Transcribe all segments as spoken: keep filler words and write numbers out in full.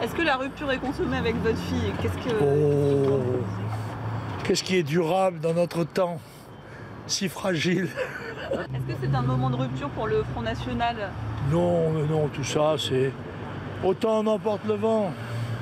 Est-ce que la rupture est consommée avec votre fille? Qu'est-ce que... Oh, qu'est-ce qui est durable dans notre temps, si fragile? Est-ce que c'est un moment de rupture pour le Front National? Non, mais non, tout ça, c'est... Autant on emporte le vent.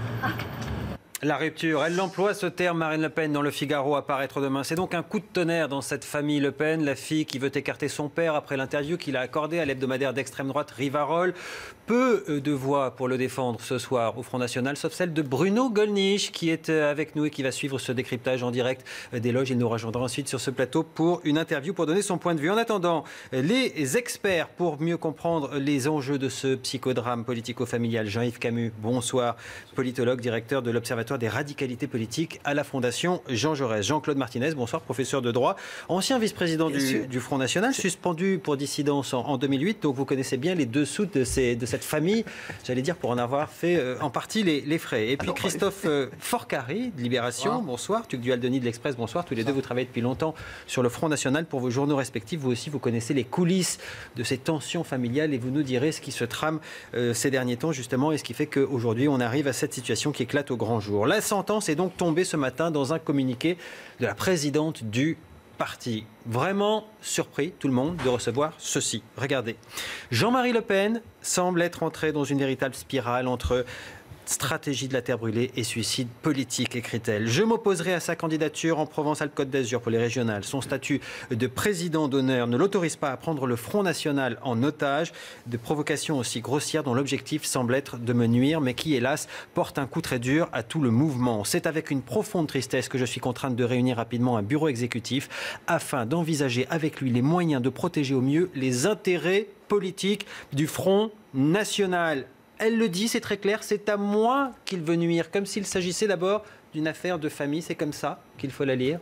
La rupture, elle l'emploie ce terme, Marine Le Pen, dans Le Figaro, à paraître demain. C'est donc un coup de tonnerre dans cette famille Le Pen, la fille qui veut écarter son père après l'interview qu'il a accordée à l'hebdomadaire d'extrême droite Rivarol. Peu de voix pour le défendre ce soir au Front National, sauf celle de Bruno Gollnisch, qui est avec nous et qui va suivre ce décryptage en direct des loges. Il nous rejoindra ensuite sur ce plateau pour une interview, pour donner son point de vue. En attendant, les experts pour mieux comprendre les enjeux de ce psychodrame politico-familial. Jean-Yves Camus, bonsoir, politologue, directeur de l'Observatoire des radicalités politiques à la Fondation Jean Jaurès. Jean-Claude Martinez, bonsoir, professeur de droit, ancien vice-président du, du Front National, suspendu pour dissidence en, en deux mille huit. Donc vous connaissez bien les dessous de, ces, de cette famille, j'allais dire, pour en avoir fait euh, en partie les, les frais. Et puis Alors, Christophe euh, Forcari, de Libération, bonsoir. bonsoir. Tuc Dual-Denis de l'Express, bonsoir. Tous les deux, vous travaillez depuis longtemps sur le Front National pour vos journaux respectifs. Vous aussi, vous connaissez les coulisses de ces tensions familiales et vous nous direz ce qui se trame euh, ces derniers temps, justement, et ce qui fait qu'aujourd'hui, on arrive à cette situation qui éclate au grand jour. La sentence est donc tombée ce matin dans un communiqué de la présidente du parti. Vraiment surpris, tout le monde, de recevoir ceci. Regardez. Jean-Marie Le Pen semble être entré dans une véritable spirale entre stratégie de la terre brûlée et suicide politique, écrit-elle. Je m'opposerai à sa candidature en Provence-Alpes-Côte d'Azur pour les régionales. Son statut de président d'honneur ne l'autorise pas à prendre le Front National en otage. De provocations aussi grossières dont l'objectif semble être de me nuire, mais qui, hélas, porte un coup très dur à tout le mouvement. C'est avec une profonde tristesse que je suis contrainte de réunir rapidement un bureau exécutif afin d'envisager avec lui les moyens de protéger au mieux les intérêts politiques du Front National. Elle le dit, c'est très clair, c'est à moi qu'il veut nuire, comme s'il s'agissait d'abord d'une affaire de famille. C'est comme ça qu'il faut la lire.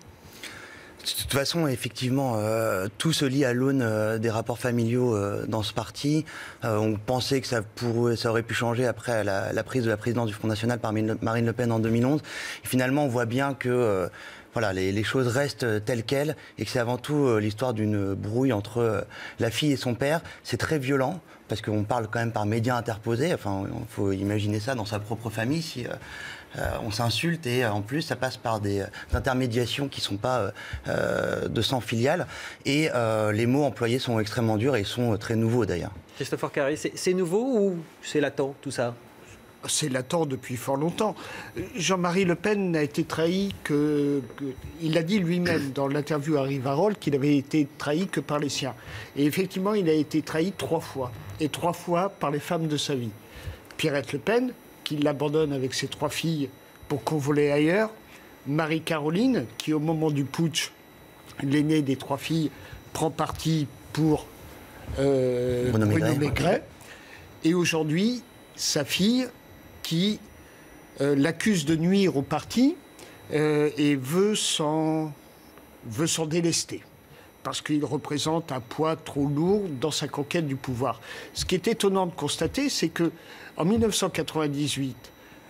De toute façon, effectivement, euh, tout se lie à l'aune euh, des rapports familiaux euh, dans ce parti. Euh, on pensait que ça, pourrait, ça aurait pu changer après la, la prise de la présidence du Front National par Marine Le Pen en deux mille onze. Et finalement, on voit bien que... Euh, Voilà, les, les choses restent telles quelles et que c'est avant tout euh, l'histoire d'une brouille entre euh, la fille et son père. C'est très violent parce qu'on parle quand même par médias interposés. Enfin, il faut imaginer ça dans sa propre famille si euh, euh, on s'insulte et euh, en plus ça passe par des, euh, des intermédiations qui ne sont pas euh, euh, de sang filial. Et euh, les mots employés sont extrêmement durs et sont euh, très nouveaux d'ailleurs. Christophe Forcari, c'est nouveau ou c'est latent tout ça ? C'est latent depuis fort longtemps. Jean-Marie Le Pen n'a été trahi que, que... Il a dit lui-même dans l'interview à Rivarol qu'il avait été trahi que par les siens. Et effectivement, il a été trahi trois fois. Et trois fois par les femmes de sa vie. Pierrette Le Pen, qui l'abandonne avec ses trois filles pour convoler ailleurs. Marie-Caroline, qui au moment du putsch, l'aînée des trois filles, prend parti pour euh, Bruno Maigret. Et aujourd'hui, sa fille, qui euh, l'accuse de nuire au parti euh, et veut s'en veut s'en délester parce qu'il représente un poids trop lourd dans sa conquête du pouvoir. Ce qui est étonnant de constater, c'est que en mille neuf cent quatre-vingt-dix-huit,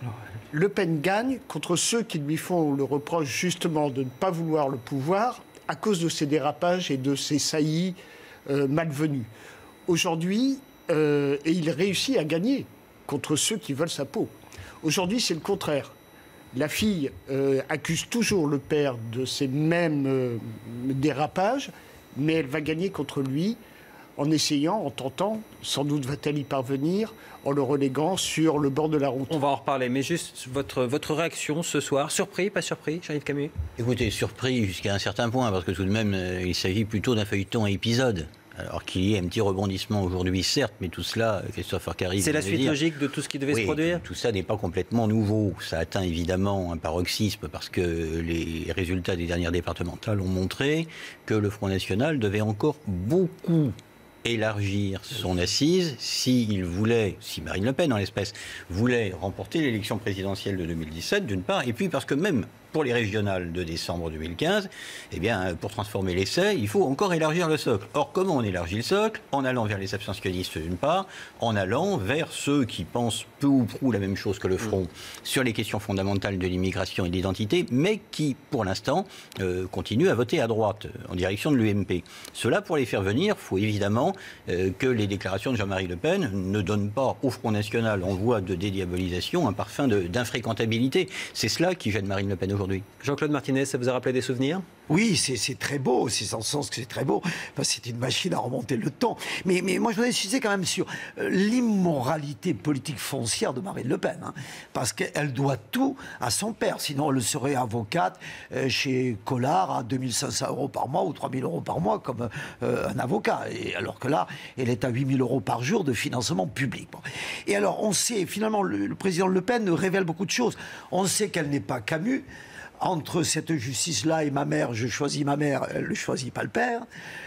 Le Pen gagne contre ceux qui lui font le reproche justement de ne pas vouloir le pouvoir à cause de ses dérapages et de ses saillies euh, malvenues. Aujourd'hui, euh, et il réussit à gagner contre ceux qui veulent sa peau. Aujourd'hui, c'est le contraire. La fille euh, accuse toujours le père de ces mêmes euh, dérapages, mais elle va gagner contre lui en essayant, en tentant, sans doute va-t-elle y parvenir, en le reléguant sur le bord de la route. On va en reparler, mais juste votre, votre réaction ce soir, surpris, pas surpris, Jean-Yves Camus? Écoutez, surpris jusqu'à un certain point, parce que tout de même, euh, il s'agit plutôt d'un feuilleton à épisode. Alors qu'il y ait un petit rebondissement aujourd'hui, certes, mais tout cela, Christophe Forcari... C'est la suite dire, logique de tout ce qui devait oui, se produire. Tout, tout ça n'est pas complètement nouveau. Ça atteint évidemment un paroxysme parce que les résultats des dernières départementales ont montré que le Front National devait encore beaucoup élargir son assise s'il voulait, si Marine Le Pen en l'espèce, voulait remporter l'élection présidentielle de deux mille dix-sept, d'une part, et puis parce que même pour les régionales de décembre deux mille quinze, eh bien, pour transformer l'essai, il faut encore élargir le socle. Or, comment on élargit le socle? En allant vers les abstentionnistes d'une part, en allant vers ceux qui pensent peu ou prou la même chose que le Front sur les questions fondamentales de l'immigration et de l'identité, mais qui, pour l'instant, euh, continuent à voter à droite, en direction de l'U M P. Cela, pour les faire venir, il faut évidemment euh, que les déclarations de Jean-Marie Le Pen ne donnent pas au Front National, en voie de dédiabolisation, un parfum d'infréquentabilité. C'est cela qui gêne Marine Le Pen aujourd'hui. Jean-Claude Martinez, ça vous a rappelé des souvenirs? Oui, c'est très beau, c'est dans le sens que c'est très beau, parce que c'est une machine à remonter le temps. Mais, mais moi, je voudrais insister quand même sur euh, l'immoralité politique foncière de Marine Le Pen, hein, parce qu'elle doit tout à son père, sinon elle serait avocate euh, chez Collard à deux mille cinq cents euros par mois ou trois mille euros par mois comme euh, un avocat, et alors que là, elle est à huit mille euros par jour de financement public. Bon. Et alors, on sait, finalement, le, le président Le Pen révèle beaucoup de choses. On sait qu'elle n'est pas Camus. Entre cette justice-là et ma mère, je choisis ma mère, elle ne choisit pas le père.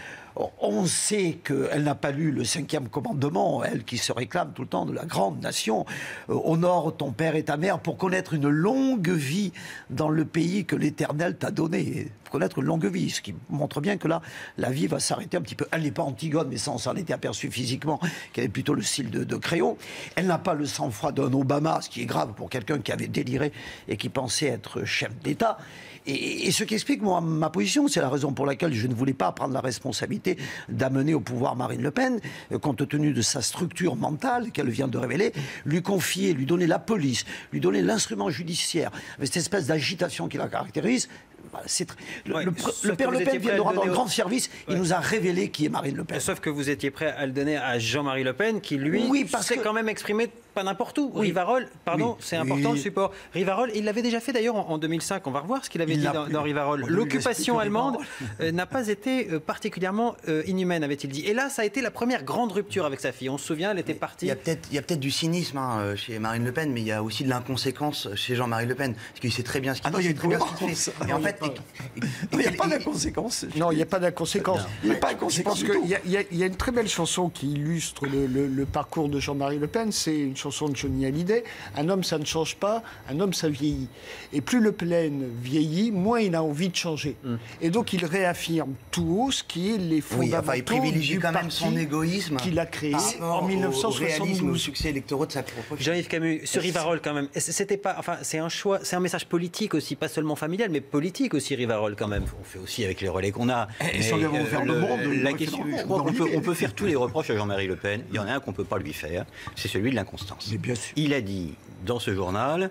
On sait qu'elle n'a pas lu le cinquième commandement, elle qui se réclame tout le temps de la grande nation. Euh, honore ton père et ta mère pour connaître une longue vie dans le pays que l'Éternel t'a donné. Pour connaître une longue vie, ce qui montre bien que là, la vie va s'arrêter un petit peu. Elle n'est pas Antigone, mais ça, on s'en était aperçu physiquement, qu'elle est plutôt le style de, de Créon. Elle n'a pas le sang-froid d'un Obama, ce qui est grave pour quelqu'un qui avait déliré et qui pensait être chef d'État. Et, et ce qui explique moi, ma position, c'est la raison pour laquelle je ne voulais pas prendre la responsabilité d'amener au pouvoir Marine Le Pen, euh, compte tenu de sa structure mentale qu'elle vient de révéler, lui confier, lui donner la police, lui donner l'instrument judiciaire, avec cette espèce d'agitation qui la caractérise. C'est très... le, ouais, le, le père Le Pen vient de rendre un grand service, ouais. Il nous a révélé qui est Marine Le Pen. Sauf que vous étiez prêt à le donner à Jean-Marie Le Pen, qui lui oui, s'est que... quand même exprimé pas n'importe où. Oui. Rivarol, pardon, oui. c'est important oui. le support. Rivarol, il l'avait déjà fait d'ailleurs en, en deux mille cinq, on va revoir ce qu'il avait il dit dans, dans Rivarol. L'occupation allemande euh, n'a pas été euh, particulièrement euh, inhumaine, avait-il dit. Et là, ça a été la première grande rupture avec sa fille. On se souvient, elle était partie... Il y a peut-être peut du cynisme hein, chez Marine Le Pen, mais il y a aussi de l'inconséquence chez Jean-Marie Le Pen. Parce qu'il sait très bien ce qu'il ah dit. Non, il y a fait. Et en fait... Il n'y a pas d'inconséquence. Non, il n'y a pas d'inconséquence. Il n'y a pas d'inconséquence. Je pense qu'il y, y, y a une très belle chanson qui illustre le, le, le parcours de Jean-Marie Le Pen. C'est une chanson de Johnny Hallyday. Un homme, ça ne change pas. Un homme, ça vieillit. Et plus Le Pen vieillit, moins il a envie de changer. Mm. Et donc, il réaffirme tout haut ce qui est les fondamentaux oui, enfin, il privilégie du quand même son égoïsme qu'il a créé en mille neuf cent soixante-douze. Au succès électoraux de sa propre... Jean-Yves Camus, ce Rivarol quand même, c'était pas... Enfin, c'est un choix, c'est un message politique aussi, pas seulement familial, mais politique aussi, Rivarol quand même. On fait aussi avec les relais qu'on a. Et sur les vers le monde, la question, je crois qu'on peut, on peut faire tous les reproches à Jean-Marie Le Pen. Il y en a un qu'on ne peut pas lui faire, c'est celui de l'inconstance. Il a dit dans ce journal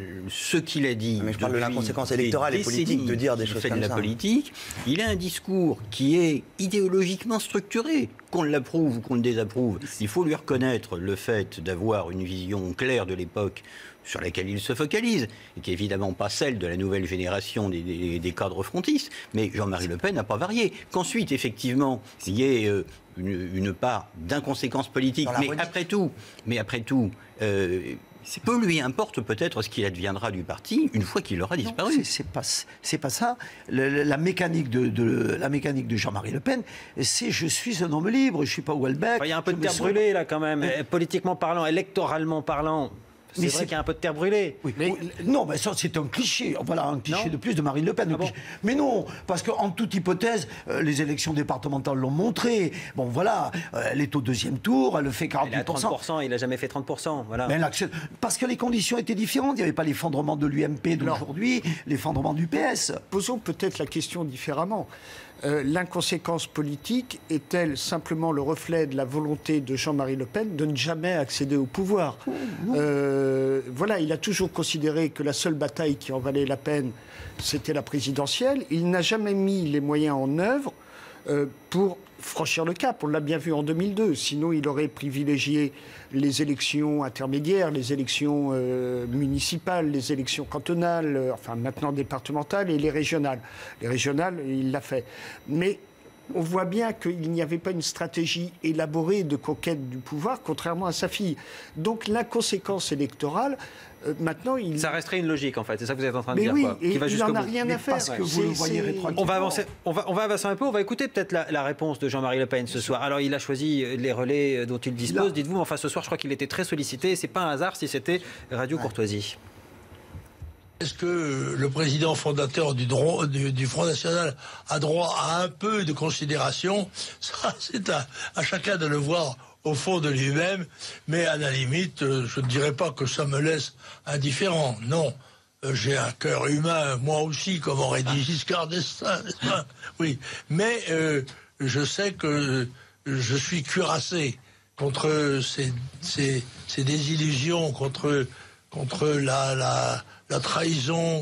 ce qu'il a dit. Mais je parle de l'inconséquence électorale et politique de dire des choses comme ça. Il fait de la politique. Il a un discours qui est idéologiquement structuré. Qu'on l'approuve ou qu'on le désapprouve, il faut lui reconnaître le fait d'avoir une vision claire de l'époque sur laquelle il se focalise, et qui n'est évidemment pas celle de la nouvelle génération des, des, des cadres frontistes, mais Jean-Marie Le Pen n'a pas varié. Qu'ensuite, effectivement, il y ait euh, une, une part d'inconséquence politique, mais politique. après tout, mais après tout, euh, peu lui importe peut-être ce qu'il adviendra du parti une fois qu'il aura disparu. C'est pas, c'est pas ça. Le, la mécanique de, de la mécanique de Jean-Marie Le Pen, c'est je suis un homme libre, je suis pas Houellebecq. Il y a un peu de terre brûlée là quand même, mais... politiquement parlant, électoralement parlant. C'est vrai qu'il y a un peu de terre brûlée. Oui, mais, non, mais ça, c'est un cliché. Voilà, un cliché non de plus de Marine Le Pen. Ah bon mais non, parce qu'en toute hypothèse, euh, les élections départementales l'ont montré. Bon, voilà, euh, elle est au deuxième tour, elle fait quarante-huit pour cent. Elle a trente pour cent, il n'a jamais fait trente pour cent. Voilà. Mais parce que les conditions étaient différentes. Il n'y avait pas l'effondrement de l'U M P d'aujourd'hui, l'effondrement du P S. Posons peut-être la question différemment. Euh, l'inconséquence politique est-elle simplement le reflet de la volonté de Jean-Marie Le Pen de ne jamais accéder au pouvoir ? euh, Voilà, il a toujours considéré que la seule bataille qui en valait la peine, c'était la présidentielle. Il n'a jamais mis les moyens en œuvre euh, pour franchir le cap. On l'a bien vu en deux mille deux. Sinon, il aurait privilégié les élections intermédiaires, les élections euh, municipales, les élections cantonales, euh, enfin maintenant départementales, et les régionales. Les régionales, il l'a fait. Mais on voit bien qu'il n'y avait pas une stratégie élaborée de conquête du pouvoir, contrairement à sa fille. Donc l'inconséquence électorale, euh, maintenant, il... Ça resterait une logique, en fait. C'est ça que vous êtes en train de mais dire, oui, quoi. Et qui va il n'en a rien mais à faire. Parce que vous le voyez rétroactivement. On va avancer, on va, on va avancer un peu. On va écouter peut-être la, la réponse de Jean-Marie Le Pen ce soir. Alors, il a choisi les relais dont il dispose. Dites-vous, enfin, ce soir, je crois qu'il était très sollicité. C'est pas un hasard si c'était Radio Courtoisie. Est-ce que le président fondateur du, droit, du, du Front National a droit à un peu de considération? Ça, c'est à, à chacun de le voir au fond de lui-même. Mais à la limite, je ne dirais pas que ça me laisse indifférent. Non, j'ai un cœur humain, moi aussi, comme aurait dit Giscard d'Estaing, n'est-ce pas? Oui, mais euh, je sais que je suis cuirassé contre ces, ces, ces désillusions, contre, contre la... la la trahison,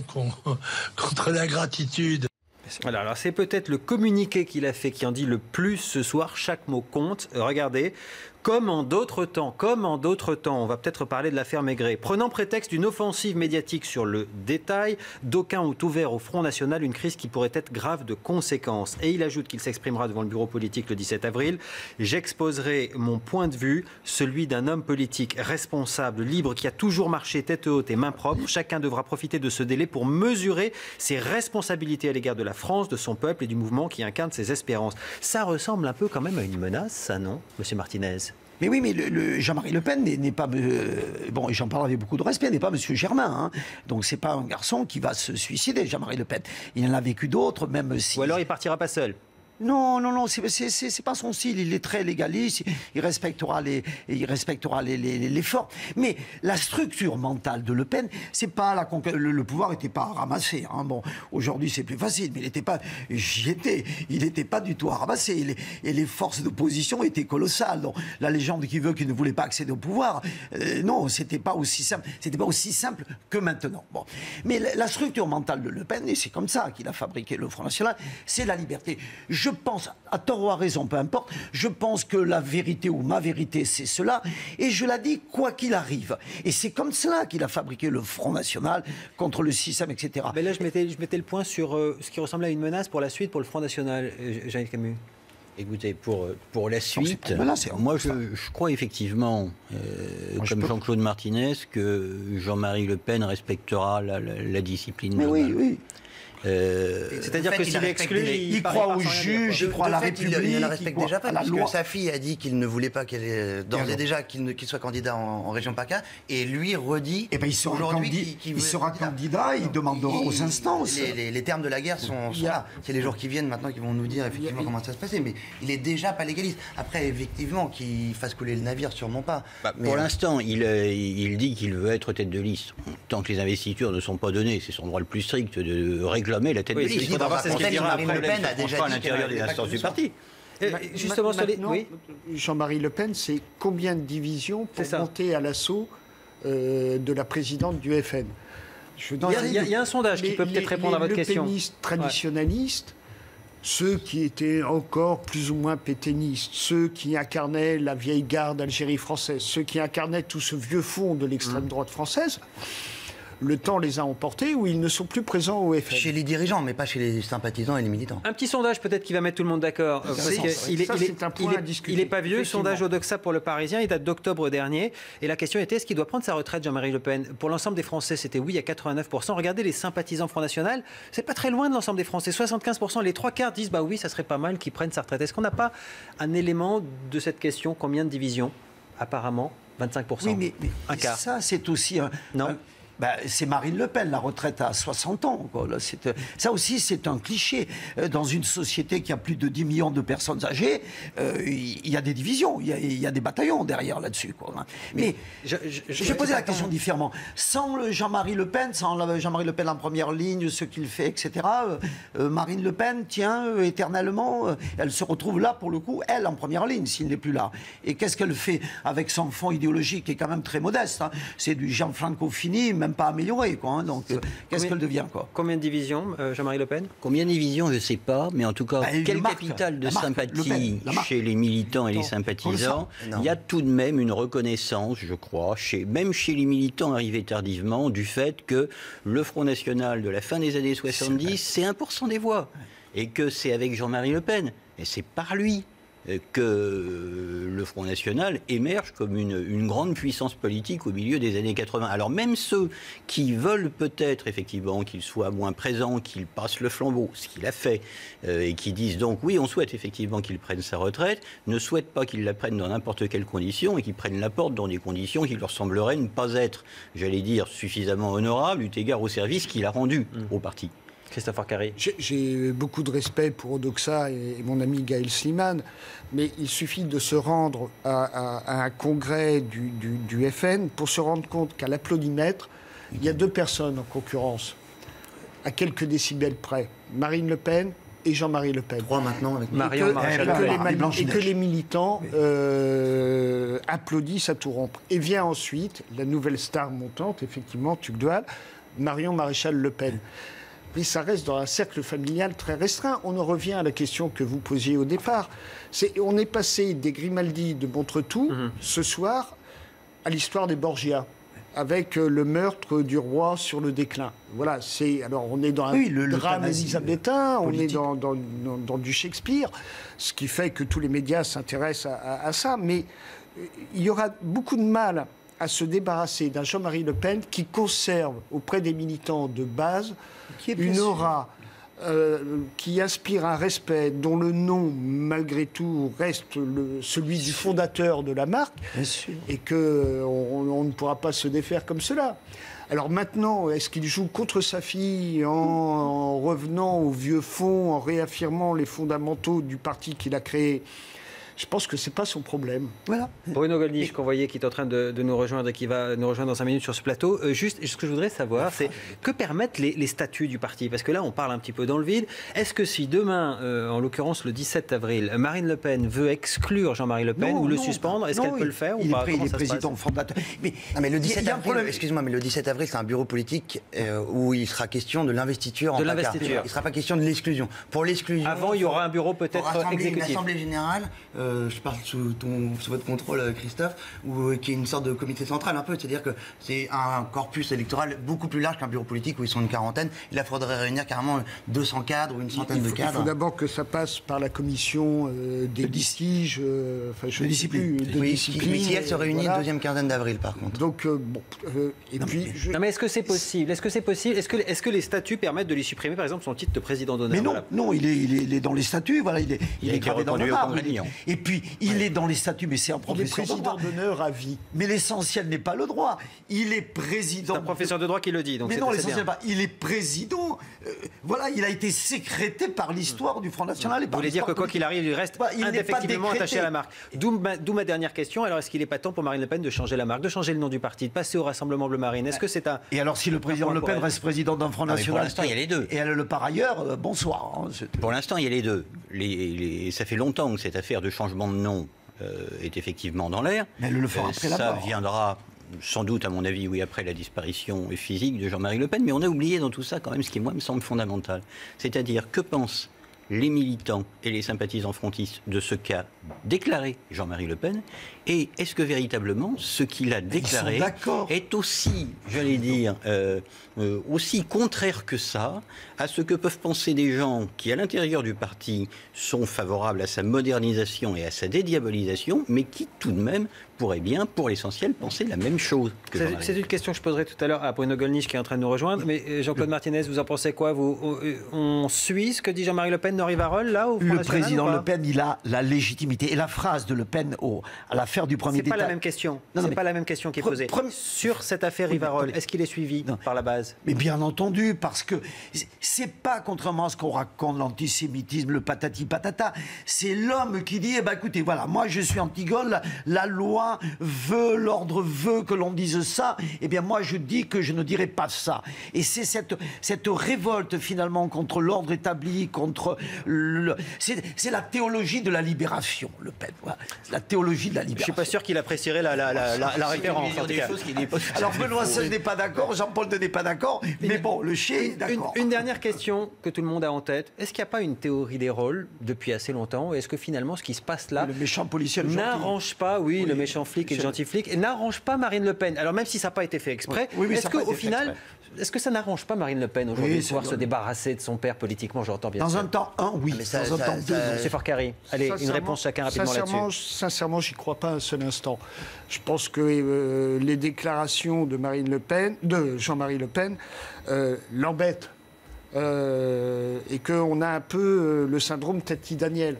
contre l'ingratitude. Voilà, alors c'est peut-être le communiqué qu'il a fait qui en dit le plus ce soir. Chaque mot compte. Regardez, comme en d'autres temps, comme en d'autres temps, on va peut-être parler de l'affaire Maigret. Prenant prétexte d'une offensive médiatique sur le détail, d'aucuns ont ouvert au Front National une crise qui pourrait être grave de conséquences. Et il ajoute qu'il s'exprimera devant le bureau politique le dix-sept avril. J'exposerai mon point de vue, celui d'un homme politique responsable, libre, qui a toujours marché tête haute et main propre. Chacun devra profiter de ce délai pour mesurer ses responsabilités à l'égard de la France, de son peuple et du mouvement qui incarne ses espérances. Ça ressemble un peu quand même à une menace, ça, non, Monsieur Martinez? Mais oui, mais le, le Jean-Marie Le Pen n'est pas... Euh, bon, et j'en parle avec beaucoup de respect, n'est pas Monsieur Germain. Hein. Donc c'est pas un garçon qui va se suicider, Jean-Marie Le Pen. Il en a vécu d'autres, même si... Ou alors il partira pas seul. Non, non, non, c'est pas son style. Il est très légaliste, il respectera les, il respectera les, les, les forts. Mais la structure mentale de Le Pen, c'est pas la le, le pouvoir n'était pas à ramasser. Hein. Bon, aujourd'hui c'est plus facile, mais il n'était pas. J'y étais. Il n'était pas du tout à ramasser. Et les, et les forces d'opposition étaient colossales. Donc la légende qui veut qu'il ne voulait pas accéder au pouvoir, euh, non, c'était pas aussi simple. C'était pas aussi simple que maintenant. Bon, mais la, la structure mentale de Le Pen, et c'est comme ça qu'il a fabriqué le Front National, c'est la liberté. Je Je pense, à tort ou à raison, peu importe, je pense que la vérité ou ma vérité, c'est cela. Et je l'ai dit, quoi qu'il arrive. Et c'est comme cela qu'il a fabriqué le Front National contre le système, et cetera. Mais là, je mettais, je mettais le point sur euh, ce qui ressemblait à une menace pour la suite, pour le Front National. Euh, Jean-Yves Camus. Écoutez, pour, pour la suite, non, là, moi je, je crois effectivement, euh, moi, comme Jean-Claude Martinez, que Jean-Marie Le Pen respectera la, la, la discipline. Mais oui, oui. Euh, C'est-à-dire que s'il est exclu, il, il croit au juge, il croit à la République. Il ne la respecte déjà pas, parce que sa fille a dit qu'il ne voulait pas qu'elle d'ores et déjà qu'il qu'il soit candidat en, en région PACA, et lui redit. Et ben il sera, candid qu il sera candidat, il demandera il, aux instances. Les, les, les termes de la guerre sont, sont là. C'est les jours qui viennent maintenant qui vont nous dire effectivement comment ça se passait, mais il est déjà pas légaliste. Après, effectivement, qu'il fasse couler le navire, sûrement pas. Bah, mais pour euh... l'instant, il, euh, il dit qu'il veut être tête de liste. Tant que les investitures ne sont pas données, c'est son droit le plus strict de réclamer la tête oui, de liste. Il faudra c'est ce qu'il dira Marine Le Pen a déjà dit à l'intérieur des instances du parti. Et justement, sur les... oui. Jean-Marie Le Pen, c'est combien de divisions pour monter à l'assaut euh, de la présidente du F N? Je il, y a, il, y a, il y a un sondage les, qui peut peut-être répondre à votre question. Les pénistes traditionnalistes, ouais. Ceux qui étaient encore plus ou moins pétainistes, ceux qui incarnaient la vieille garde Algérie française, ceux qui incarnaient tout ce vieux fond de l'extrême droite française, le temps les a emportés ou ils ne sont plus présents au F N. Chez les dirigeants, mais pas chez les sympathisants et les militants. Un petit sondage peut-être qui va mettre tout le monde d'accord. Il n'est pas vieux, sondage Odoxa pour le Parisien, il date d'octobre dernier. Et la question était, est-ce qu'il doit prendre sa retraite, Jean-Marie Le Pen? Pour l'ensemble des Français, c'était oui à quatre-vingt-neuf pour cent. Regardez les sympathisants Front National, c'est pas très loin de l'ensemble des Français. soixante-quinze pour cent, les trois quarts disent bah oui, ça serait pas mal qu'il prenne sa retraite. Est-ce qu'on n'a pas un élément de cette question? Combien de divisions? Apparemment, vingt-cinq pour cent. Oui, mais, mais un quart. Ça, c'est aussi un... Non. Un... Ben, c'est Marine Le Pen, la retraite à soixante ans. Quoi. Là, ça aussi, c'est un cliché. Dans une société qui a plus de dix millions de personnes âgées, euh, il y a des divisions, il y a, il y a des bataillons derrière là-dessus. Quoi. Mais, Mais je, je, je, je vais poser la question différemment. Sans Jean-Marie Le Pen, sans Jean-Marie Le Pen en première ligne, ce qu'il fait, et cetera, euh, euh, Marine Le Pen tient euh, éternellement, euh, elle se retrouve là, pour le coup, elle en première ligne, s'il n'est plus là. Et qu'est-ce qu'elle fait avec son fond idéologique qui est quand même très modeste, hein. C'est du Gianfranco Fini, même pas amélioré, quoi. Hein. Donc, euh, qu'est-ce qu'elle devient, quoi? Combien de divisions, euh, Jean-Marie Le Pen? Combien de divisions, je ne sais pas, mais en tout cas, bah, quel marque, capital de marque, sympathie chez les militants et les sympathisants. Il y a tout de même une reconnaissance, je crois, chez, même chez les militants arrivés tardivement, du fait que le Front National de la fin des années soixante-dix, c'est un pour cent des voix. Et que c'est avec Jean-Marie Le Pen. Et c'est par lui. que le Front National émerge comme une, une grande puissance politique au milieu des années quatre-vingts. Alors même ceux qui veulent peut-être effectivement qu'il soit moins présent, qu'il passe le flambeau, ce qu'il a fait, euh, et qui disent donc oui, on souhaite effectivement qu'il prenne sa retraite, ne souhaitent pas qu'il la prenne dans n'importe quelles conditions et qu'il prenne la porte dans des conditions qui leur sembleraient ne pas être, j'allais dire, suffisamment honorables eu égard au service qu'il a rendu mmh. au parti. Christophe Arcari. J'ai beaucoup de respect pour Odoxa et, et mon ami Gaël Slimane, mais il suffit de se rendre à, à, à un congrès du, du, du F N pour se rendre compte qu'à l'applaudimètre, il y a deux personnes en concurrence, à quelques décibels près, Marine Le Pen et Jean-Marie Le Pen. Trois maintenant avec Marion et que, Maréchal et que, Le Pen. les, et que les militants euh, applaudissent à tout rompre. Et vient ensuite la nouvelle star montante, effectivement, Tugdual, Marion Maréchal Le Pen. Mais ça reste dans un cercle familial très restreint. On en revient à la question que vous posiez au départ. C'est, on est passé des Grimaldi de Montretout, mmh. ce soir, à l'histoire des Borgia, avec le meurtre du roi sur le déclin. Voilà, c'est, alors on est dans un oui, le, drame le élisabétain, on est dans, dans, dans, dans du Shakespeare, ce qui fait que tous les médias s'intéressent à, à, à ça, mais il y aura beaucoup de mal à se débarrasser d'un Jean-Marie Le Pen qui conserve auprès des militants de base une aura euh, qui inspire un respect, dont le nom, malgré tout, reste le, celui du fondateur de la marque, et qu'on on ne pourra pas se défaire comme cela. Alors maintenant, est-ce qu'il joue contre sa fille en, en revenant au vieux fond, en réaffirmant les fondamentaux du parti qu'il a créé ? Je pense que ce n'est pas son problème. Voilà. Bruno Gollnisch, qu'on voyait, qui est en train de, de nous rejoindre et qui va nous rejoindre dans cinq minutes sur ce plateau. Euh, juste, ce que je voudrais savoir, c'est que permettent les, les statuts du parti ? Parce que là, on parle un petit peu dans le vide. Est-ce que si demain, euh, en l'occurrence le dix-sept avril, Marine Le Pen veut exclure Jean-Marie Le Pen non, ou le non, suspendre, est-ce qu'elle peut le faire il ou pas ? est, il est président fondateur. Mais, non, mais le dix-sept avril, excuse-moi, mais le dix-sept avril, c'est un bureau politique euh, où il sera question de l'investiture en de l'investiture. Il ne sera pas question de l'exclusion. Pour l'exclusion. Avant, il y aura un bureau peut-être exécutif. Une assemblée générale, euh, je parle sous Ton, sous votre contrôle, Christophe, ou qui est une sorte de comité central un peu, c'est-à-dire que c'est un corpus électoral beaucoup plus large qu'un bureau politique où ils sont une quarantaine. Il faudrait réunir carrément deux cents cadres ou une centaine il faut, de cadres. Il faut d'abord que ça passe par la commission euh, des litiges, euh, enfin je de discipline. Plus, de oui, discipline. Mais si elle se réunit voilà. une deuxième quinzaine d'avril, par contre. Donc euh, bon, euh, et non, puis. Mais, je... non mais est-ce que c'est possible ? Est-ce que c'est possible ? Est-ce que, est-ce que les statuts permettent de lui supprimer, par exemple, son titre de président d'honneur ? Mais non, voilà. non, il est, il est, il est dans les statuts. Voilà, il est, il, il est gravé dans le marbre. Et puis il ouais. est dans les statuts, mais c'est un Il est président d'honneur à vie. Mais l'essentiel n'est pas le droit. Il est président. C'est un professeur de droit qui le dit. Donc mais non, l'essentiel n'est pas. Il est président. Euh, voilà, il a été sécrété par l'histoire du Front National. Vous voulez dire que quoi qu'il arrive, il reste bah, il indéfectiblement attaché à la marque. D'où ma, d'où ma dernière question. Alors, est-ce qu'il n'est pas temps pour Marine Le Pen de changer la marque, de changer le nom du parti, de passer au Rassemblement Bleu Marine ? Est-ce que c'est un. Et alors, si le président Le Pen reste président d'un Front National, pour l'instant, il y a les deux. Et elle le par ailleurs, euh, bonsoir. Hein, pour l'instant, il y a les deux. Les, les, ça fait longtemps que cette affaire de changement de nom Euh, est effectivement dans l'air. Mais elle le fera après la Ça mort. viendra sans doute, à mon avis, oui, après la disparition physique de Jean-Marie Le Pen. Mais on a oublié dans tout ça quand même ce qui, moi, me semble fondamental. C'est-à-dire, que pensent les militants et les sympathisants frontistes de ce qu'a déclaré Jean-Marie Le Pen ? Et est-ce que véritablement ce qu'il a déclaré est aussi, j'allais dire, euh, euh, aussi contraire que ça à ce que peuvent penser des gens qui, à l'intérieur du parti, sont favorables à sa modernisation et à sa dédiabolisation, mais qui, tout de même, pourraient bien, pour l'essentiel, penser la même chose que C'est, c'est une question que je poserai tout à l'heure à Bruno Gollnisch qui est en train de nous rejoindre. Mais Jean-Claude Martinez, vous en pensez quoi ? vous, On suit ce que dit Jean-Marie Le Pen d'Henri Varol, là, au Front Le National, président Le Pen, il a la légitimité. Et la phrase de Le Pen au, à l'affaire du premier C'est pas détail... la même question. Non, c'est mais... pas la même question qui est posée. Pre- Sur cette affaire oui, Rivarol, mais... est-ce qu'il est suivi non. par la base ? Mais bien entendu, parce que c'est pas, contrairement à ce qu'on raconte, l'antisémitisme, le patati patata, c'est l'homme qui dit, eh ben écoutez, voilà, moi je suis Antigone, la, la loi veut, l'ordre veut que l'on dise ça, eh bien moi je dis que je ne dirai pas ça. Et c'est cette, cette révolte finalement contre l'ordre établi, contre le... C'est, c'est la théologie de la libération, Le Pen. Voilà. La théologie de la libération. Je suis pas sûr qu'il apprécierait la, la, la, la, la référence. En tout cas. Alors Benoît Seul n'est pas d'accord, Jean-Paul II n'est pas d'accord, mais, mais bon, le chien est d'accord. Une, une dernière question que tout le monde a en tête. Est-ce qu'il n'y a pas une théorie des rôles depuis assez longtemps ? Est-ce que finalement ce qui se passe là le méchant policier, le n'arrange pas, oui, oui, le méchant flic et le gentil flic, et n'arrange pas Marine Le Pen ? Alors même si ça n'a pas été fait exprès, oui, oui, oui, est-ce qu'au final, Est-ce que ça n'arrange pas Marine Le Pen aujourd'hui Oui, de pouvoir c'est se bon. débarrasser de son père politiquement, j'entends bien Dans sûr. un temps, un, oui. Mais ça- Dans un ça- temps, ça- deux, non. Monsieur Forcari, allez, une Sincèrement- réponse chacun rapidement sincèrement, là-dessus. Sincèrement, j'y crois pas un seul instant. Je pense que euh, les déclarations de Marine Le Pen, de Jean-Marie Le Pen, euh, l'embêtent. Euh, et qu'on a un peu euh, le syndrome Tati Daniel.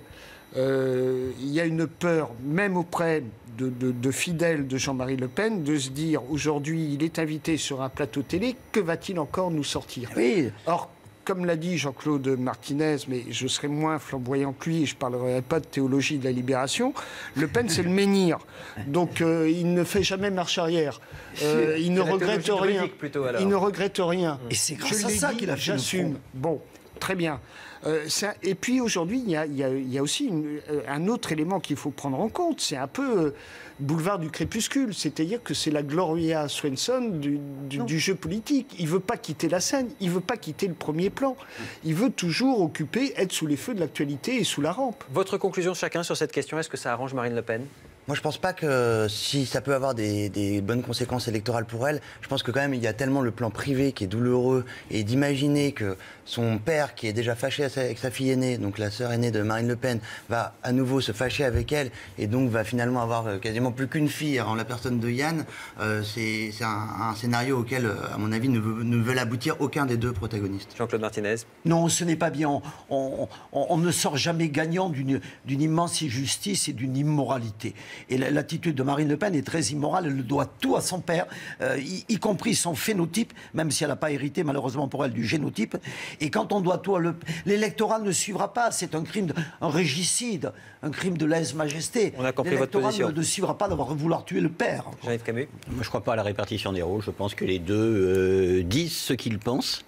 Euh, Il y a une peur, même auprès de, de- de fidèles de Jean-Marie Le Pen, de se dire aujourd'hui, il est invité sur un plateau télé, que va-t-il encore nous sortir? Oui. Or, comme l'a dit Jean-Claude Martinez, mais je serai moins flamboyant que lui et je ne parlerai pas de théologie de la libération, Le Pen, c'est le menhir. Donc, euh, il ne fait jamais marche arrière. Euh, il ne C'est la regrette théologie rien. druidique, plutôt, alors. Il ne regrette rien. Et c'est grâce Je à l'ai ça dit, qu'il a fait le j'assume. front. Bon, très bien. Euh, ça- et puis aujourd'hui, il y a, il y a- il y a aussi une- euh, un autre élément qu'il faut prendre en compte. C'est un peu euh, boulevard du crépuscule. C'est-à-dire que c'est la Gloria Swanson du, du- du jeu politique. Il ne veut pas quitter la scène. Il ne veut pas quitter le premier plan. Il veut toujours occuper, être sous les feux de l'actualité et sous la rampe. Votre conclusion chacun sur cette question, est-ce que ça arrange Marine Le Pen? Moi, je pense pas que si ça peut avoir des, des bonnes conséquences électorales pour elle, je pense que quand même, il y a tellement le plan privé qui est douloureux et d'imaginer que son père, qui est déjà fâché avec sa fille aînée, donc la sœur aînée de Marine Le Pen, va à nouveau se fâcher avec elle et donc va finalement avoir quasiment plus qu'une fille en la personne de Yann, euh, c'est c'est un, un scénario auquel, à mon avis, ne, veut, ne veulent aboutir aucun des deux protagonistes. Jean-Claude Martinez. Non, ce n'est pas bien. On, on- on- on ne sort jamais gagnant d'une d'une immense injustice et d'une immoralité. Et la- l'attitude de Marine Le Pen est très immorale. Elle doit tout à son père, euh, y, y compris son phénotype, même si elle n'a pas hérité, malheureusement pour elle, du génotype. Et quand on doit tout à le... L'électorat ne suivra pas. C'est un crime, de, un régicide, un crime de lèse-majesté. On a compris votre L'électorat position. ne, ne suivra pas d'avoir vouloir tuer le père. Jean-Yves Camus. Moi, je ne crois pas à la répartition des rôles. Je pense que les deux euh, disent ce qu'ils pensent.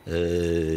Euh,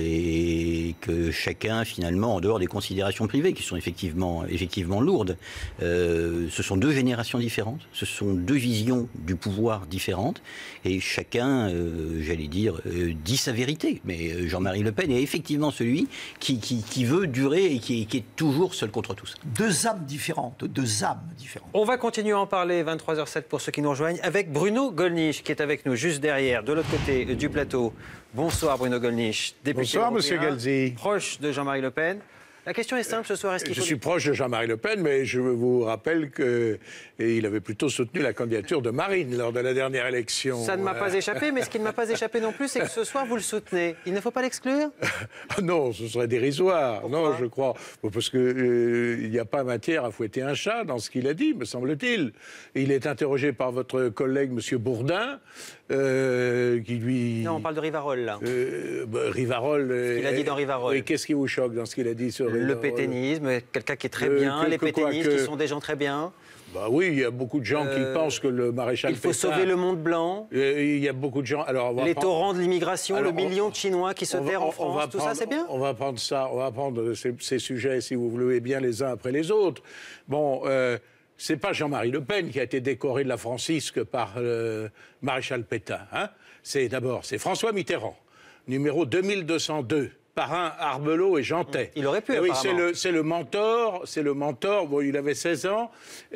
et que chacun, finalement, en dehors des considérations privées, qui sont effectivement, effectivement lourdes, euh, ce sont deux générations différentes, ce sont deux visions du pouvoir différentes, et chacun, euh, j'allais dire, euh, dit sa vérité. Mais euh, Jean-Marie Le Pen est effectivement celui qui, qui, qui veut durer et qui, qui est toujours seul contre tous. Deux âmes différentes, deux âmes différentes. On va continuer à en parler, vingt-trois heures zéro sept pour ceux qui nous rejoignent, avec Bruno Gollnisch, qui est avec nous juste derrière, de l'autre côté du plateau. Bonsoir Bruno Gollnisch, député Bonsoir, européen, Monsieur Galzi. proche de Jean-Marie Le Pen. La question est simple ce soir, est-ce qu'il Je faut... suis proche de Jean-Marie Le Pen, mais je vous rappelle qu'il avait plutôt soutenu la candidature de Marine lors de la dernière élection. Ça ne m'a Euh, pas échappé, mais ce qui ne m'a pas échappé non plus, c'est que ce soir, vous le soutenez. Il ne faut pas l'exclure? Ah non, ce serait dérisoire. Pourquoi? Non, je crois. Parce qu'il euh, n'y a pas matière à fouetter un chat dans ce qu'il a dit, me semble-t-il. Il est interrogé par votre collègue, M. Bourdin, euh, qui lui... Non, on parle de Rivarol, là. Euh, bah, Rivarol... euh, qu'il a dit dans Rivarol. Et qu'est-ce qui vous choque dans ce qu'il a dit sur Le Rivarol? pétainisme, quelqu'un qui est très Euh, bien, que- les que quoi, pétainistes que- qui sont des gens très bien. Bah oui, il y a beaucoup de gens Euh, qui pensent que le maréchal Il faut Pétain- sauver le monde blanc, Euh, Il y a beaucoup de gens. Alors, on va les prendre- torrents de l'immigration, Alors, le million on- de Chinois qui se on va- terrent en on- on va France, tout ça, prendre- c'est bien? On va prendre ça, on va prendre ces, ces sujets, si vous voulez bien, les uns après les autres. Bon, euh, c'est pas Jean-Marie Le Pen qui a été décoré de la Francisque par le maréchal Pétain. Hein. C'est d'abord, c'est François Mitterrand, numéro deux mille deux cent deux. Parrain, Arbelot et Jantet. Il aurait pu, Eh oui, c'est apparemment. le, c'est le mentor, c'est le mentor. Bon, il avait seize ans,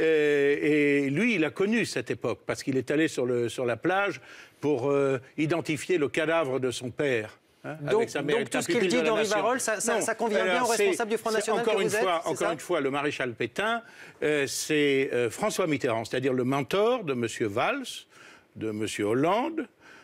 et, et lui, il a connu cette époque parce qu'il est allé sur, le, sur la plage pour euh, identifier le cadavre de son père. hein, Donc- avec sa mère donc et tout ce pupille qu'il dit de la dans nation. Rivarol, ça- ça- Non, ça convient bien alors, aux c'est- responsables du Front c'est National Encore que une vous êtes, fois, c'est encore ça une fois, le maréchal Pétain, euh, c'est euh, François Mitterrand, c'est-à-dire le mentor de M. Valls, de M. Hollande,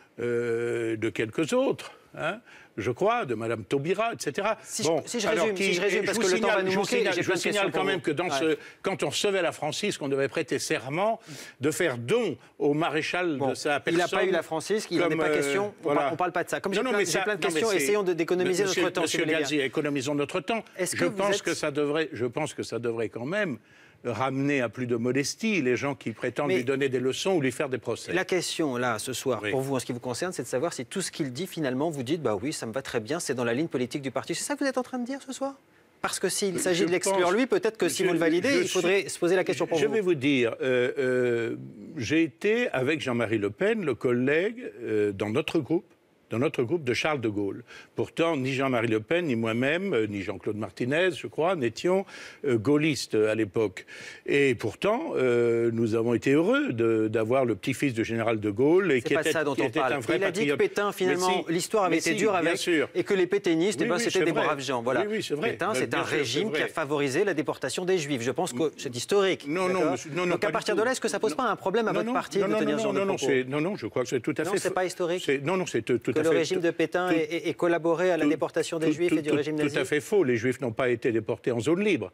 euh, de quelques autres. Hein, je crois, de Mme Taubira, et cetera. Si je- si je résume, si je résume, et parce vous que le temps signale- va nous je vous manquer, signale- j'ai je plein vous de signale questions quand pour même vous. que dans Ouais. ce, quand on recevait la Francisque, on devait prêter serment de faire don au maréchal Bon, de sa il personne. n'a pas eu la Francisque, il n'en est comme, pas euh, question. On voilà. parle- on parle pas de ça. Comme j'ai Non, non, plein- mais j'ai ça- plein de non, mais questions, c'est- essayons de- d'économiser Monsieur- notre temps, si Monsieur vous voulez Galzi, économisons notre temps. Est-ce Je que vous pense êtes- que ça devrait, je pense que ça devrait quand même ramener à plus de modestie les gens qui prétendent Mais- lui donner des leçons ou lui faire des procès. La question, là, ce soir, Oui. pour vous, en ce qui vous concerne, c'est de savoir si tout ce qu'il dit, finalement, vous dites, bah oui, ça me va très bien, c'est dans la ligne politique du parti. C'est ça que vous êtes en train de dire ce soir? Parce que s'il s'agit Je de l'exclure pense- lui, peut-être que si je- vous le validez, je il faudrait suis- se poser la question pour je vous. vais vous dire, euh, euh, j'ai été avec Jean-Marie Le Pen, le collègue, euh, dans notre groupe, dans notre groupe de Charles de Gaulle. Pourtant, ni Jean-Marie Le Pen, ni moi-même, euh, ni Jean-Claude Martinez, je crois, n'étions euh, gaullistes à l'époque. Et pourtant, euh, nous avons été heureux d'avoir le petit-fils du général de Gaulle. Et c'est qui pas était, ça dont qui on était parle. un vrai Il a dit que patriote. Pétain, finalement, si, l'histoire avait été si, dure avec, sûr. et que les pétainistes, oui, eh ben, oui, c'était des vrai. braves gens. Voilà. Oui, oui, c'est vrai. Pétain, Mais c'est un bien sûr, régime c'est qui a vrai. favorisé la déportation des Juifs. Je pense que c'est historique. Non, non, monsieur, non, non, Donc pas à du partir tout. de là, est-ce que ça pose Non, pas un problème à non, votre non, parti non, de non, tenir non, ce genre non, de non, propos? c'est- non, non, je crois que c'est tout à Non, fait... c'est pas historique. c'est- Non, non, c'est tout, tout Que à le fait... régime de Pétain tout- ait, ait- ait collaboré à la tout- déportation des tout- Juifs tout- et du tout- régime nazi? Tout à fait faux. Les Juifs n'ont pas été déportés en zone libre.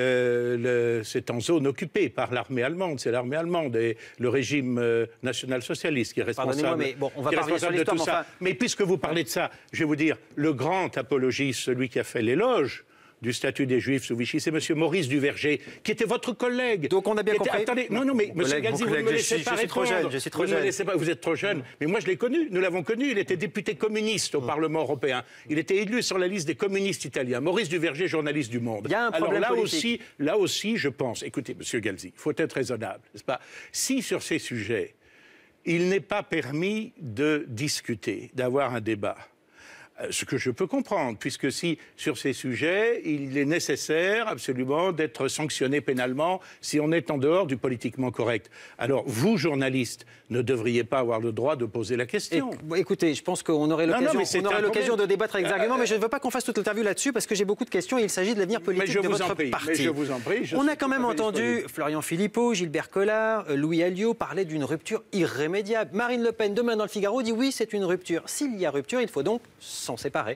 Euh, le- c'est en zone occupée par l'armée allemande. C'est l'armée allemande et le régime euh, national-socialiste qui est responsable, Pardonnez-moi, mais bon, on va qui est pas revenir sur responsable de tout l'histoire, mais ça. enfin- Mais puisque vous parlez de ça, je vais vous dire, le grand apologiste, celui qui a fait l'éloge du statut des Juifs sous Vichy, c'est M. Maurice Duverger, qui était votre collègue. Donc on a bien Qui était- compris. Attendez, non, non, mais Mon M. collègue, Galzi, mon vous ne me collègue, je laissez suis- pas je suis trop répondre. jeune, je suis trop Vous ne me jeune. laissez pas, vous êtes trop jeune. Mais moi, je l'ai connu, nous l'avons connu. Il était député communiste au Parlement européen. Il était élu sur la liste des communistes italiens. Maurice Duverger, journaliste du Monde. Il y a un Alors problème là politique. aussi, là aussi, je pense, écoutez, M. Galzi, il faut être raisonnable, n'est-ce pas? Si sur ces sujets, il n'est pas permis de discuter, d'avoir un débat, ce que je peux comprendre, puisque si, sur ces sujets, il est nécessaire absolument d'être sanctionné pénalement si on est en dehors du politiquement correct. Alors, vous, journalistes, ne devriez pas avoir le droit de poser la question. Et- bon, écoutez, je pense qu'on aurait Non, non, l'occasion mais c'est on aurait un l'occasion problème. de débattre avec des Euh, arguments, mais je ne veux pas qu'on fasse toute l'interview là-dessus parce que j'ai beaucoup de questions et il s'agit de l'avenir politique je de vous votre en prie, parti. mais je vous en prie, je On suis a quand tout à même fait entendu disponible. Florian Philippot, Gilbert Collard, euh, Louis Alliot parler d'une rupture irrémédiable. Marine Le Pen, demain dans le Figaro, dit oui, c'est une rupture. S'il y a rupture, il faut donc s'en séparer.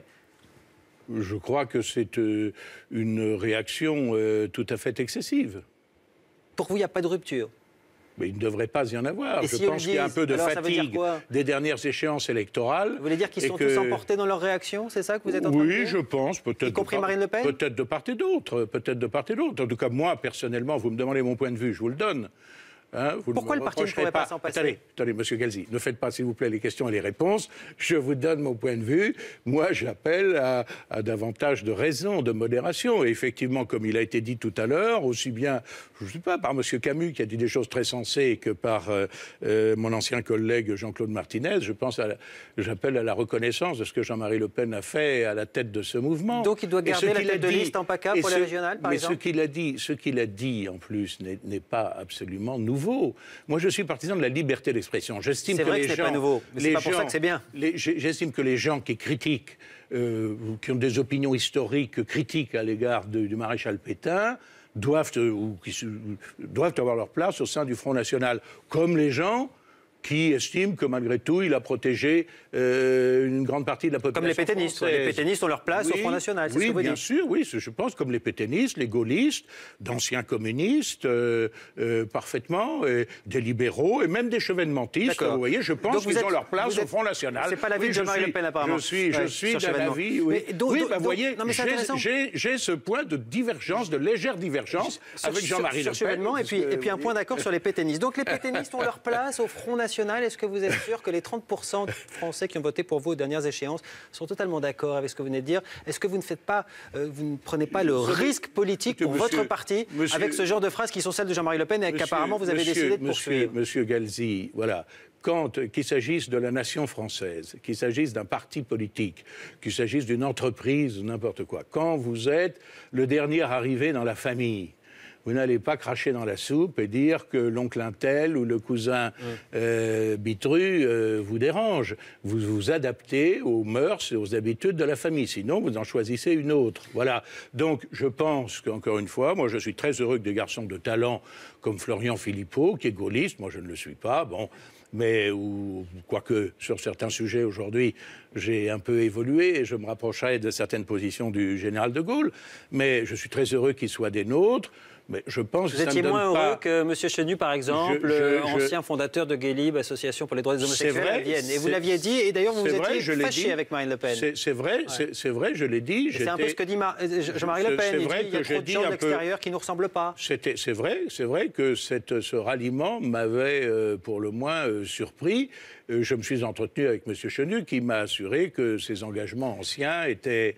Je crois que c'est euh, une réaction euh, tout à fait excessive. Pour vous, il n'y a pas de rupture. Mais il ne devrait pas y en avoir. Et Je si eux pense le qu'il y a un disent, peu de alors ça veut dire fatigue quoi des dernières échéances électorales. Vous voulez dire qu'ils et sont que- tous emportés dans leur réaction? C'est ça que vous êtes en train de Oui, dire? je pense, peut-être. Y compris de part- Marine Le Pen? Peut-être de part et d'autre, peut-être de part et d'autre. En tout cas, moi, personnellement, vous me demandez mon point de vue, je vous le donne. Hein, vous Pourquoi ne le me parti ne reprocherez pourrait pas s'en passer? Attendez, attendez, Monsieur Galzi, ne faites pas, s'il vous plaît, les questions et les réponses. Je vous donne mon point de vue. Moi, j'appelle à, à davantage de raison, de modération. Et effectivement, comme il a été dit tout à l'heure, aussi bien, je ne sais pas, par Monsieur Camus, qui a dit des choses très sensées, que par euh, euh, mon ancien collègue Jean-Claude Martinez, je pense à la- j'appelle à la reconnaissance de ce que Jean-Marie Le Pen a fait à la tête de ce mouvement. Donc il doit Et ce garder la qu'il a tête de dit- liste en PACA et pour les ce- régionales, par mais exemple? ce qu'il a dit, ce qu'il a dit en plus n'est n'est pas absolument nouveau. Moi, je suis partisan de la liberté d'expression. J'estime C'est que vrai les que ce n'est gens, pas nouveau, mais c'est les pas pour ça gens- que c'est bien. les- j'ai- J'estime que les gens qui critiquent, euh, ou qui ont des opinions historiques critiques à l'égard de- du maréchal Pétain, doivent, euh, ou qui se- doivent avoir leur place au sein du Front National, comme les gens qui estiment que malgré tout, il a protégé euh, une grande partie de la population Comme les pétainistes. française. Les pétainistes ont leur place au Oui, Front National, c'est oui, ce que vous bien dites. sûr, oui, je pense, comme les pétainistes, les gaullistes, d'anciens communistes, euh, euh, parfaitement, et des libéraux, et même des chevènementistes. D'accord. Vous voyez, je pense Donc vous qu'ils êtes- ont leur place vous êtes- au Front National. C'est pas l'avis Oui, de je Jean-Marie suis- Le Pen, apparemment. Je suis, je Ouais, suis sur d'un Chevènement. avis, oui. Mais donc- oui, donc- bah, vous voyez, non, mais c'est j'ai- intéressant. j'ai j'ai ce point de divergence, de légère divergence Sur- avec sur- Jean-Marie sur Le Pen. Chevènement, et parce puis, que, et puis un vous point voyez, d'accord sur les pétainistes. Donc les pétainistes ont leur place au Front National. Est-ce que vous êtes sûr que les trente pour cent de Français qui ont voté pour vous aux dernières échéances sont totalement d'accord avec ce que vous venez de dire? Est-ce que vous ne faites pas, euh, vous ne prenez pas le Vous savez, risque politique pour écoutez, votre monsieur- parti monsieur- avec ce genre de phrases qui sont celles de Jean-Marie Le Pen et Monsieur- qu'apparemment vous avez monsieur- décidé de monsieur- poursuivre? Monsieur Galzi, voilà. Quand, euh, qu'il s'agisse de la nation française, qu'il s'agisse d'un parti politique, qu'il s'agisse d'une entreprise, n'importe quoi, quand vous êtes le dernier arrivé dans la famille, vous n'allez pas cracher dans la soupe et dire que l'oncle Intel ou le cousin euh, Bitru euh, vous dérange. Vous vous adaptez aux mœurs et aux habitudes de la famille. Sinon, vous en choisissez une autre. Voilà. Donc, je pense qu'encore une fois, moi, je suis très heureux que des garçons de talent comme Florian Philippot, qui est gaulliste, moi, je ne le suis pas, bon... mais ou, quoique sur certains sujets aujourd'hui, j'ai un peu évolué et je me rapprocherai de certaines positions du général de Gaulle, mais je suis très heureux qu'il soit des nôtres. Mais je pense Vous que ça étiez ne donne moins pas... heureux que M. Chenu, par exemple, Je- je- euh, je- ancien fondateur de Gay Lib, Association pour les droits des C'est homosexuels à vrai, Vienne. Et vous c'est- l'aviez dit, et d'ailleurs vous vous c'est vrai, étiez je l'ai fâché dit. avec Marine Le Pen. C'est c'est vrai, c'est- c'est vrai, je l'ai dit. Et c'est un peu j'étais- ce que dit Mar- euh, Jean-Marie Le C'est- Pen. c'est Il vrai dit il y a que trop j'ai de dit gens de un peu- l'extérieur qui ne nous ressemblent pas. C'était- C'est vrai, c'est vrai que cette, ce ralliement m'avait euh, pour le moins euh, surpris. euh, je me suis entretenu avec M. Chenu qui m'a assuré que ses engagements anciens étaient,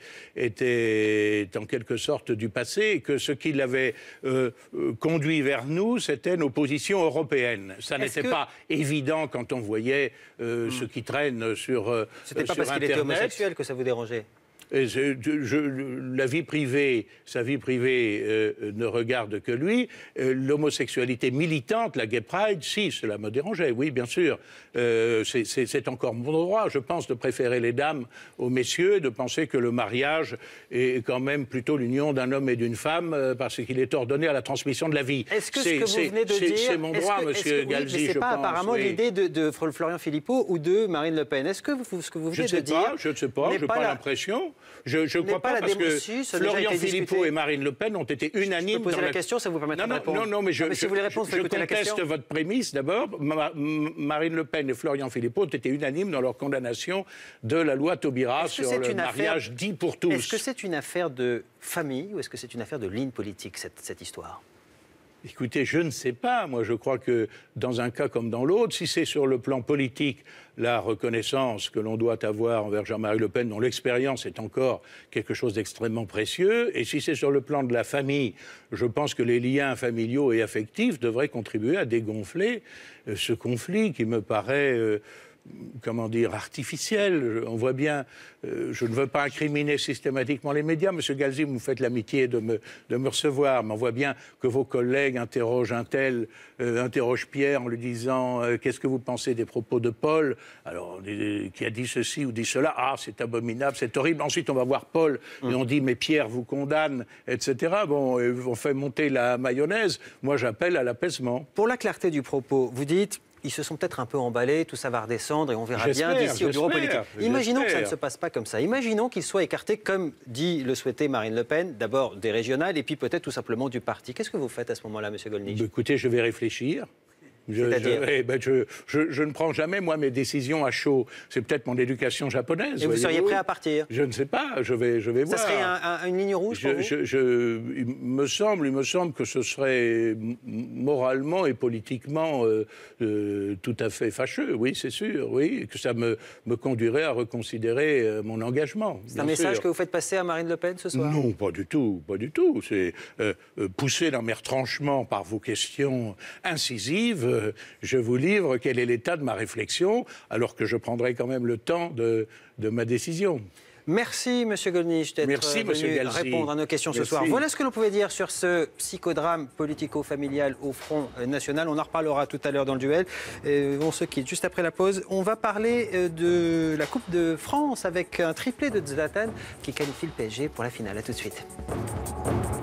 étaient en quelque sorte du passé et que ce qui l'avait euh, conduit vers nous, c'était nos positions européennes. Ça n'était que... pas évident quand on voyait euh, hmm. ce qui traîne sur euh, C'était pas parce qu'il était homosexuel que ça vous dérangeait? Et je, je, la vie privée, sa vie privée euh, ne regarde que lui. Euh, L'homosexualité militante, la gay pride, si, cela me dérangeait, oui, bien sûr. Euh, c'est encore mon droit, je pense, de préférer les dames aux messieurs et de penser que le mariage est quand même plutôt l'union d'un homme et d'une femme euh, parce qu'il est ordonné à la transmission de la vie. Est-ce que ce que vous venez de dire... C'est mon droit, que, monsieur que, Galzi, oui, mais c'est pas pense, apparemment oui. l'idée de, de Florian Philippot ou de Marine Le Pen. Est-ce que vous, ce que vous venez je de dire... Pas, je ne sais pas, je n'ai pas l'impression... Je ne crois pas, pas parce que si, Florian Philippot et Marine Le Pen ont été unanimes... Je peux poser dans la, la question, ça vous permettra non, de répondre. Non, non, mais je, non, mais si je, vous voulez répondre, je, je écouter conteste la question. votre prémisse d'abord. Ma, Marine Le Pen et Florian Philippot ont été unanimes dans leur condamnation de la loi Taubira sur le mariage affaire... dit pour tous. Est-ce que c'est une affaire de famille ou est-ce que c'est une affaire de ligne politique, cette, cette histoire ? Écoutez, je ne sais pas. Moi, je crois que dans un cas comme dans l'autre, si c'est sur le plan politique, la reconnaissance que l'on doit avoir envers Jean-Marie Le Pen, dont l'expérience est encore quelque chose d'extrêmement précieux, et si c'est sur le plan de la famille, je pense que les liens familiaux et affectifs devraient contribuer à dégonfler euh, ce conflit qui me paraît... Euh, comment dire, artificielle. On voit bien, euh, je ne veux pas incriminer systématiquement les médias. Monsieur Galzi, vous me faites l'amitié de me, de me recevoir, mais on voit bien que vos collègues interrogent un tel, euh, interrogent Pierre en lui disant euh, « Qu'est-ce que vous pensez des propos de Paul ?» Alors, euh, qui a dit ceci ou dit cela. « Ah, c'est abominable, c'est horrible. » Ensuite, on va voir Paul et on dit « Mais Pierre vous condamne, et cetera » Bon, euh, on fait monter la mayonnaise. Moi, j'appelle à l'apaisement. Pour la clarté du propos, vous dites... Ils se sont peut-être un peu emballés, tout ça va redescendre et on verra bien d'ici au bureau politique. Imaginons que ça ne se passe pas comme ça. Imaginons qu'ils soient écartés, comme dit le souhaitait Marine Le Pen, d'abord des régionales et puis peut-être tout simplement du parti. Qu'est-ce que vous faites à ce moment-là, monsieur Gollnisch ? Écoutez, je vais réfléchir. Je, je, eh ben je, je, je ne prends jamais, moi, mes décisions à chaud. C'est peut-être mon éducation japonaise. Et vous seriez prêt à partir ? Je ne sais pas, je vais, je vais ça voir. Ça serait un, un, une ligne rouge pour je, vous je, je, il, me semble, il me semble que ce serait moralement et politiquement euh, euh, tout à fait fâcheux, oui, c'est sûr, oui, que ça me, me conduirait à reconsidérer euh, mon engagement. C'est un message sûr. que vous faites passer à Marine Le Pen ce soir ? Non, pas du tout, pas du tout. C'est euh, poussé dans mes retranchements par vos questions incisives, euh, je vous livre quel est l'état de ma réflexion, alors que je prendrai quand même le temps de, de ma décision. Merci, monsieur Gollnisch, d'être venu répondre à nos questions Merci. ce soir. Voilà ce que l'on pouvait dire sur ce psychodrame politico-familial au Front National. On en reparlera tout à l'heure dans le duel. Et on se quitte juste après la pause. On va parler de la Coupe de France avec un triplé de Zlatan qui qualifie le P S G pour la finale. À tout de suite.